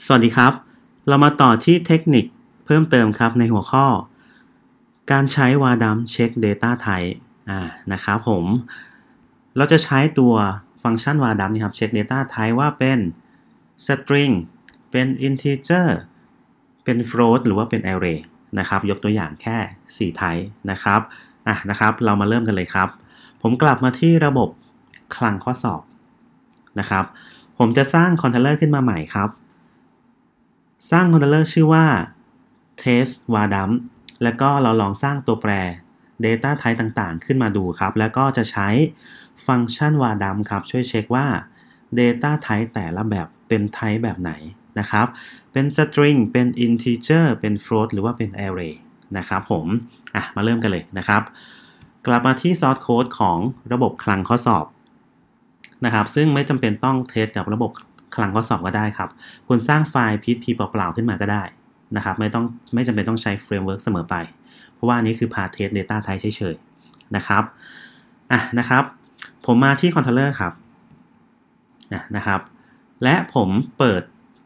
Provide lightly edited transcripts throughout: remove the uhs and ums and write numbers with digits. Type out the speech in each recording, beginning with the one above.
สวัสดีครับเรามาต่อที่เทคนิคเพิ่มเติมครับในหัวข้อการใช้ var dump check data type นะครับผมเราจะใช้ตัวฟังก์ชัน var dump นี่ครับ check data type ว่าเป็น string เป็น integer เป็น float หรือว่าเป็น array นะครับยกตัวอย่างแค่4 type นะครับนะครับเรามาเริ่มกันเลยครับผมกลับมาที่ระบบคลังข้อสอบนะครับผมจะสร้างคอนโทรลเลอร์ขึ้นมาใหม่ครับสร้างคอนโทรลเลอร์ชื่อว่า test var dump แล้วก็เราลองสร้างตัวแปร data type ต่างๆขึ้นมาดูครับแล้วก็จะใช้ฟังก์ชัน var dump ครับช่วยเช็คว่า data type แต่ละแบบเป็น type แบบไหนนะครับเป็น string เป็น integer เป็น float หรือว่าเป็น array นะครับผมมาเริ่มกันเลยนะครับกลับมาที่ source code ของระบบคลังข้อสอบนะครับซึ่งไม่จำเป็นต้องเทสกับระบบคลังข้อสอบก็ได้ครับคุณสร้างไฟล์ PHP เปล่าๆขึ้นมาก็ได้นะครับไม่จำเป็นต้องใช้เฟรมเวิร์กเสมอไปเพราะว่านี้คือพาเทส Data Type เฉยๆนะครับนะครับผมมาที่คอนโทรลเลอร์ครับนะครับและผมเปิด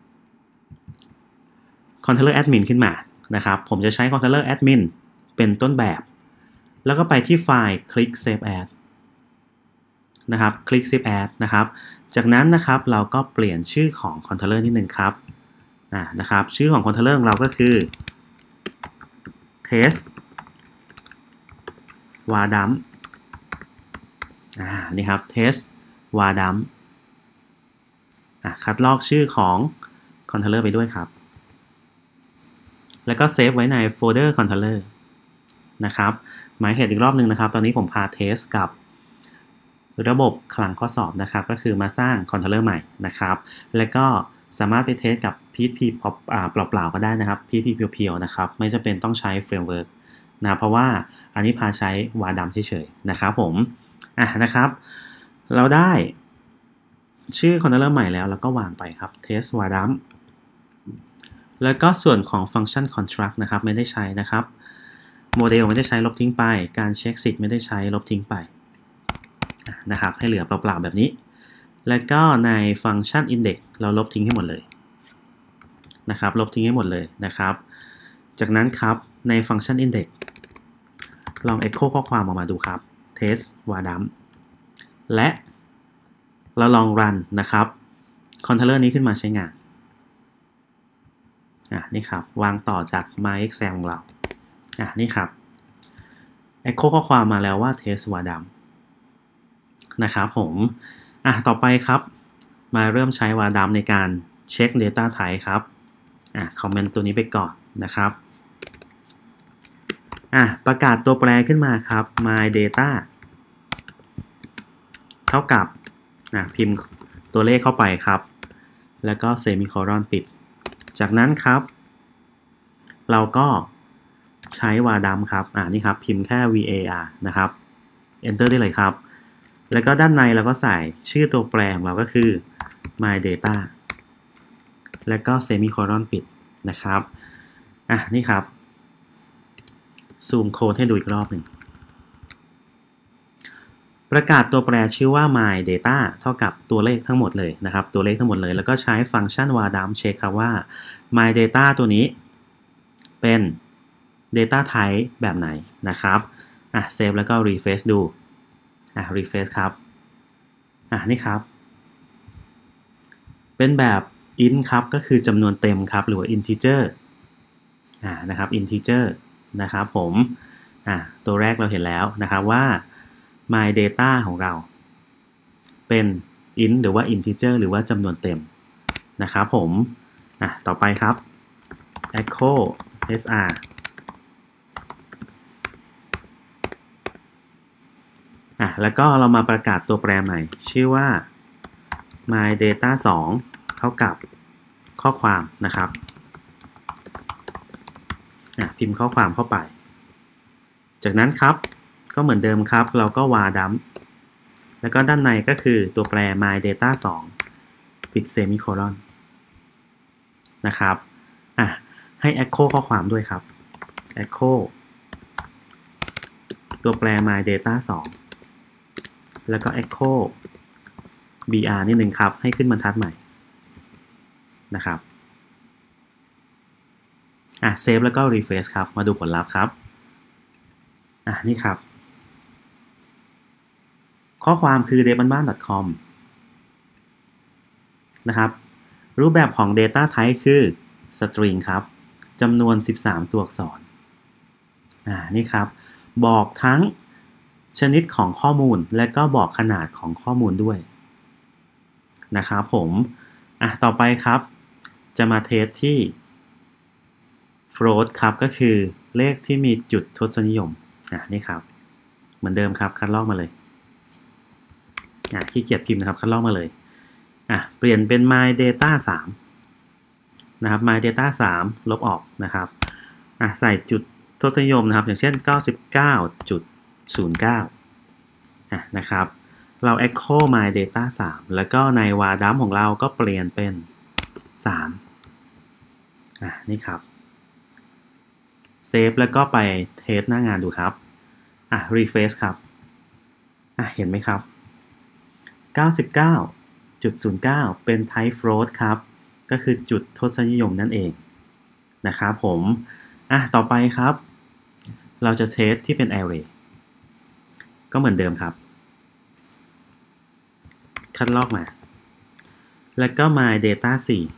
คอนโทรลเลอร์แอดมินขึ้นมานะครับผมจะใช้คอนโทรลเลอร์แอดมินเป็นต้นแบบแล้วก็ไปที่ไฟล์คลิก Save As นะครับคลิก Save As นะครับจากนั้นนะครับเราก็เปลี่ยนชื่อของคอนโทรลเลอร์นิดนึงครับนะครับชื่อของคอนโทรลเลอร์ของเราก็คือ test var dump นี่ครับ test var dump คัดลอกชื่อของคอนโทรลเลอร์ไปด้วยครับแล้วก็เซฟไว้ในโฟลเดอร์คอนโทรลเลอร์นะครับหมายเหตุอีกรอบนึงนะครับตอนนี้ผมพาเทสกับระบบคลังข้อสอบนะครับก็คือมาสร้างคอนโทรลเลอร์ใหม่นะครับแล้วก็สามารถไปเทสกับ PHP เปล่าๆก็ได้นะครับ PHP เพียวๆนะครับไม่จำเป็นต้องใช้เฟรมเวิร์กนะเพราะว่าอันนี้พาใช้ var dump เฉยๆนะครับผมนะครับเราได้ชื่อคอนโทรลเลอร์ใหม่แล้วก็วางไปครับ test var dump แล้วก็ส่วนของฟังก์ชัน construct นะครับไม่ได้ใช้นะครับโมเดลไม่ได้ใช้ลบทิ้งไปการเช็คสิทธิ์ไม่ได้ใช้ลบทิ้งไปนะครับให้เหลือเปล่าๆแบบนี้แล้วก็ในฟังก์ชัน index เราลบทิ้งให้หมดเลยนะครับลบทิ้งให้หมดเลยนะครับจากนั้นครับในฟังก์ชัน index ลอง echo ข้อความออกมาดูครับ test var dump และเราลอง run นะครับคอนโทรลเลอร์นี้ขึ้นมาใช้งานนี่ครับวางต่อจาก myexcel ของเรานี่ครับ echo ข้อความมาแล้วว่า test var dump นะครับผมต่อไปครับมาเริ่มใช้ var dump ในการเช็ค data type ครับคอมเมนต์ตัวนี้ไปก่อนนะครับประกาศตัวแปรขึ้นมาครับ my data เท่ากับพิมพ์ตัวเลขเข้าไปครับแล้วก็เซมิโคลอนปิดจากนั้นครับเราก็ใช้ var dump ครับนี่ครับพิมพ์แค่ var นะครับ enter ได้เลยครับแล้วก็ด้านในเราก็ใส่ชื่อตัวแปรของเราก็คือ my data แล้วก็เซมิโคลอนปิดนะครับนี่ครับซูมโค้ดให้ดูอีกรอบหนึ่งประกาศตัวแปรชื่อว่า my data เท่ากับตัวเลขทั้งหมดเลยนะครับตัวเลขทั้งหมดเลยแล้วก็ใช้ฟังก์ชัน var dump เช็คครับว่า my data ตัวนี้เป็น data type แบบไหนนะครับเซฟแล้วก็ refresh ดูrefresh ครับนี่ครับเป็นแบบ int ครับก็คือจำนวนเต็มครับหรือว่า integer นะครับ integer นะครับผมตัวแรกเราเห็นแล้วนะครับว่า my data ของเราเป็น int หรือว่า integer หรือว่าจำนวนเต็มนะครับผมต่อไปครับ echo sr แล้วก็เรามาประกาศตัวแปรใหม่ชื่อว่า my data 2 เท่ากับข้อความนะครับพิมพ์ข้อความเข้าไปจากนั้นครับก็เหมือนเดิมครับเราก็ var dump แล้วก็ด้านในก็คือตัวแปร my data 2 ปิดเซมิโคลอนนะครับให้ echo ข้อความด้วยครับ echo ตัวแปร my data 2 แล้วก็ echo br นิดนึงครับให้ขึ้นบรรทัดใหม่นะครับเซฟแล้วก็ refresh ครับมาดูผลลัพธ์ครับนี่ครับข้อความคือ devbanban.com นะครับรูปแบบของ data type คือ string ครับจำนวน 13 ตัวอักษรนี่ครับบอกทั้งชนิดของข้อมูลและก็บอกขนาดของข้อมูลด้วยนะครับผมต่อไปครับจะมาเทสที่ float ครับก็คือเลขที่มีจุดทศนิยมนี่ครับเหมือนเดิมครับคัดลอกมาเลยขี้เกียจพิมพ์นะครับคัดลอกมาเลยเปลี่ยนเป็น my data 3นะครับ my data 3ลบออกนะครับใส่จุดทศนิยมนะครับอย่างเช่น 99.09 นะครับเรา echo my data 3แล้วก็ใน wadam ของเราก็เปลี่ยนเป็น3นี่ครับเซฟแล้วก็ไปเทสหน้างานดูครับrefresh ครับเห็นไหมครับ 99.09 เป็น type float ครับก็คือจุดทศนิยมนั่นเองนะครับผมต่อไปครับเราจะเทสที่เป็น array ก็เหมือนเดิมครับคัดลอกมาแล้วก็ my data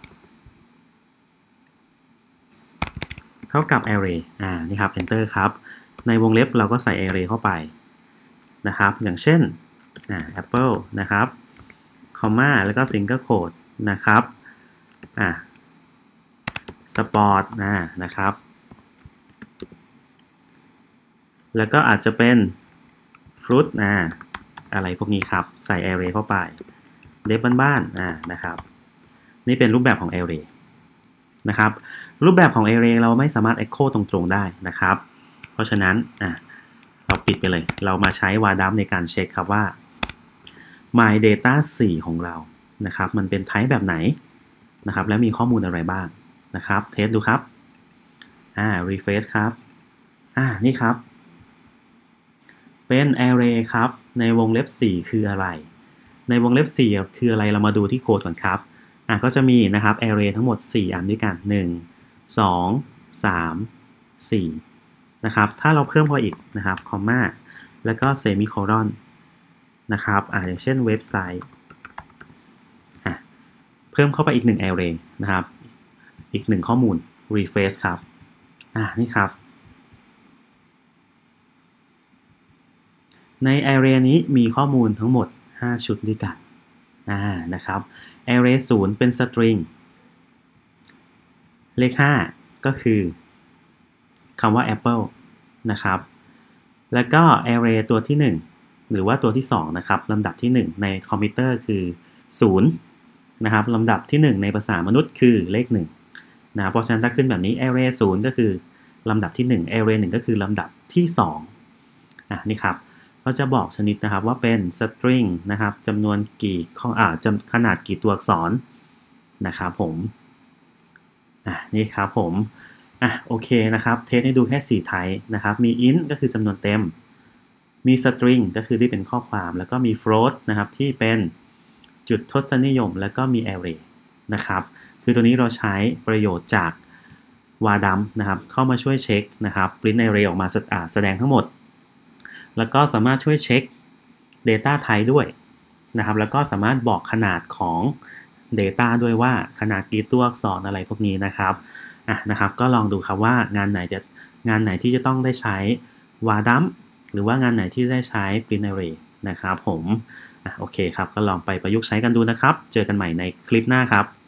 4เท่ากับ array นี่ครับ enter ครับในวงเล็บเราก็ใส่ array เข้าไปนะครับอย่างเช่นapple นะครับคอมมาแล้วก็ single quote นะครับsport นะครับแล้วก็อาจจะเป็น fruit อะไรพวกนี้ครับใส่ array เข้าไปเดฟบ้านๆนะครับนี่เป็นรูปแบบของ array นะครับรูปแบบของ array เราไม่สามารถ echo ตรงๆได้นะครับเพราะฉะนั้นเราปิดไปเลยเรามาใช้ wadam ในการเช็คครับว่า my data 4 ของเรานะครับมันเป็น type แบบไหนนะครับแล้วมีข้อมูลอะไรบ้างนะครับเทสดูครับrefresh ครับนี่ครับเป็น array ครับในวงเล็บ4คืออะไรในวงเล็บ4คืออะไรเรามาดูที่โค้ดก่อนครับก็จะมีนะครับ array ทั้งหมด4อันด้วยกัน1 2 3 4นะครับถ้าเราเพิ่มเข้าอีกนะครับคอมมาแล้วก็เซมิโคลอนนะครับอย่างเช่นเว็บไซต์เพิ่มเข้าไปอีก1 array นะครับอีก1ข้อมูล refresh ครับนี่ครับใน array นี้มีข้อมูลทั้งหมด5ชุดด้วยกันนะครับ array 0เป็น string เลข5ก็คือคำว่า apple นะครับแล้วก็ array ตัวที่1หรือว่าตัวที่2นะครับลำดับที่1ในคอมพิวเตอร์คือ0นะครับลำดับที่1ในภาษามนุษย์คือเลข1นะเพราะฉะนั้นถ้าขึ้นแบบนี้ array 0ก็คือลำดับที่1 array 1ก็คือลำดับที่2นี่ครับก็จะบอกชนิดนะครับว่าเป็น string นะครับจำนวนกี่ขนาดกี่ตัวอักษรนะครับผมนี่ครับผมโอเคนะครับเทสให้ดูแค่4 type นะครับมี int ก็คือจำนวนเต็มมี string ก็คือที่เป็นข้อความแล้วก็มี float นะครับที่เป็นจุดทศนิยมแล้วก็มี array นะครับคือตัวนี้เราใช้ประโยชน์จาก wadam นะครับเข้ามาช่วยเช็คนะครับ print array ออกมาแสดงทั้งหมดแล้วก็สามารถช่วยเช็ค data type ด้วยนะครับแล้วก็สามารถบอกขนาดของ data ด้วยว่าขนาดกี่ตัวอักษรอะไรพวกนี้นะครับนะครับก็ลองดูครับว่างานไหนที่จะต้องได้ใช้ wadam หรือว่างานไหนที่ได้ใช้ print array นะครับผมโอเคครับก็ลองไปประยุกต์ใช้กันดูนะครับเจอกันใหม่ในคลิปหน้าครับ